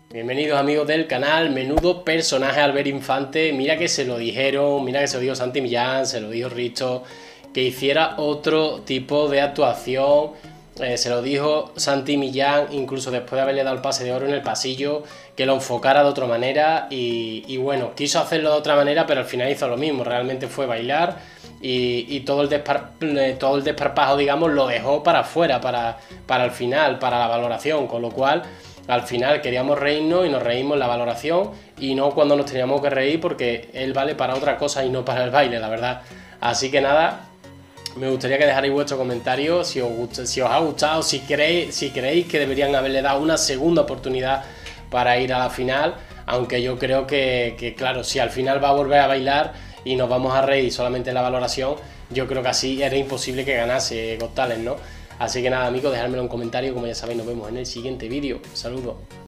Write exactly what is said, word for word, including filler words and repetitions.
Bienvenidos amigos del canal. Menudo personaje Albert Infante. Mira que se lo dijeron, mira que se lo dijo Santi Millán, se lo dijo Risto, que hiciera otro tipo de actuación. Eh, se lo dijo Santi Millán incluso después de haberle dado el pase de oro en el pasillo, que lo enfocara de otra manera y, y bueno, quiso hacerlo de otra manera, pero al final hizo lo mismo. Realmente fue bailar y, y todo, el despar, todo el desparpajo, digamos, lo dejó para afuera, para, para el final, para la valoración, con lo cual al final queríamos reírnos y nos reímos en la valoración y no cuando nos teníamos que reír, porque él vale para otra cosa y no para el baile, la verdad. Así que nada, me gustaría que dejarais vuestro comentario si os, gusta, si os ha gustado, si creéis, si creéis que deberían haberle dado una segunda oportunidad para ir a la final, aunque yo creo que, que claro, si al final va a volver a bailar y nos vamos a reír solamente en la valoración, yo creo que así era imposible que ganase Got Talent, ¿no? Así que nada amigos, dejádmelo en comentarios, como ya sabéis, nos vemos en el siguiente vídeo. Saludos.